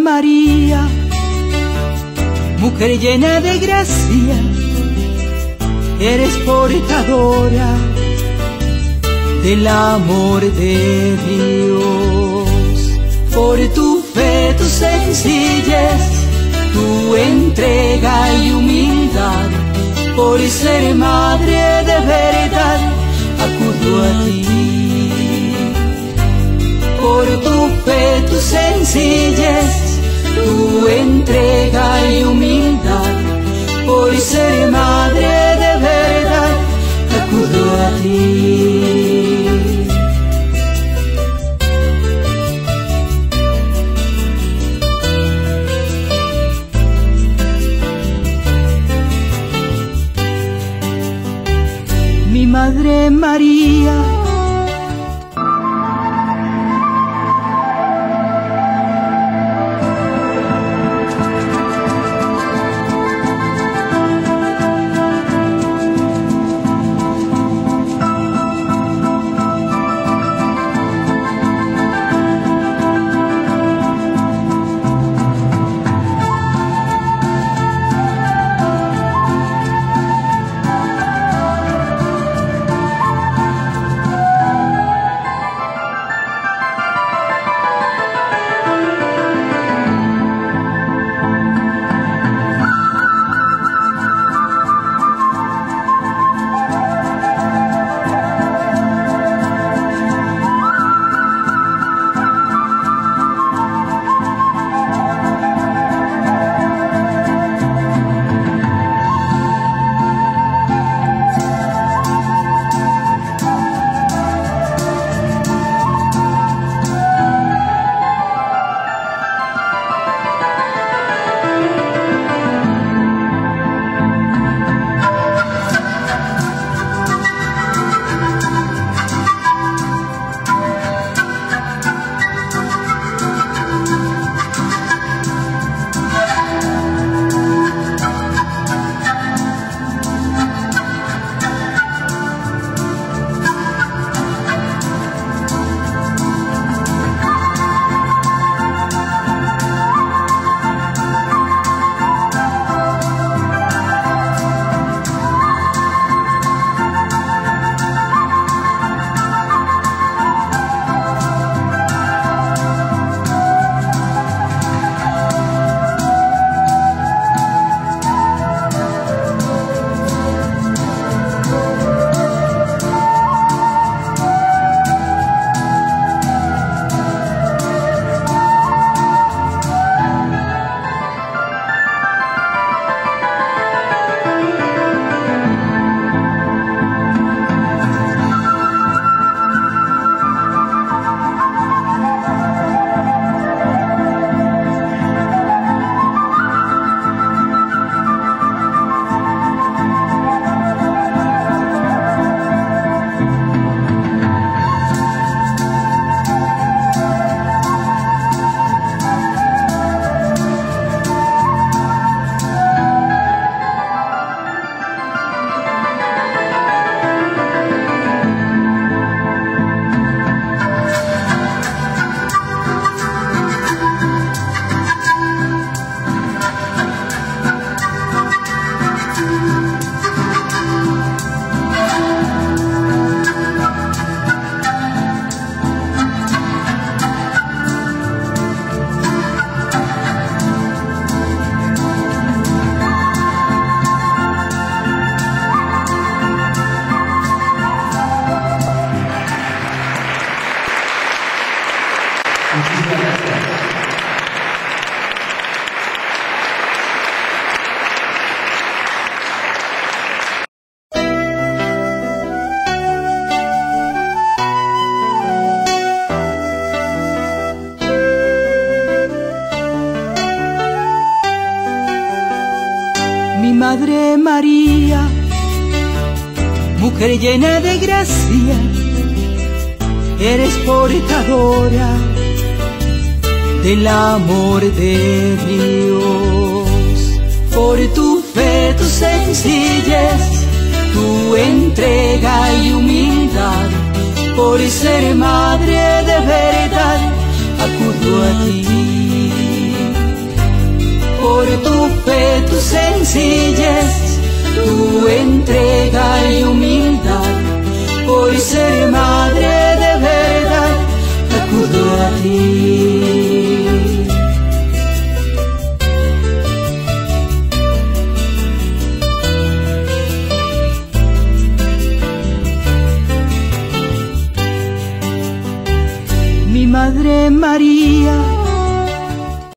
María, mujer llena de gracia, eres portadora del amor de Dios. Por tu fe, tu sencillez, tu entrega y humildad, por ser madre de verdad, acudo a ti. Por tu fe, tu sencillez, tu entrega y humildad, por ser madre de verdad, acudo a ti. Mi Madre María, mi Madre María, mujer llena de gracia, eres portadora del amor de Dios. Por tu fe, tu sencillez, tu entrega y humildad, por ser madre de verdad, acudo a ti. tu entrega y humildad, por ser madre de verdad, acudo a ti. Mi Madre María,